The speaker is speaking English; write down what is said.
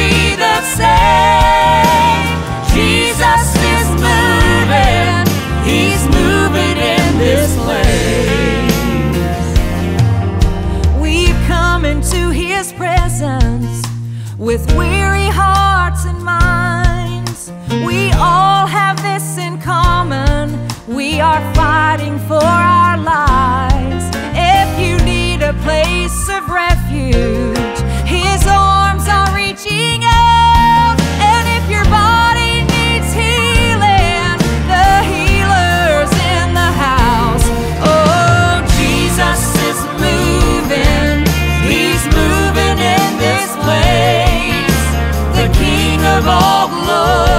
be the same. Jesus is moving, He's moving in this place. We've come into His presence with weary hearts and minds. We all have this in common, we are fighting for our lives. If you need a place of refuge, His arms are reaching out. And if your body needs healing, the healer's in the house. Oh, Jesus is moving, He's moving in this place. The King of all glory,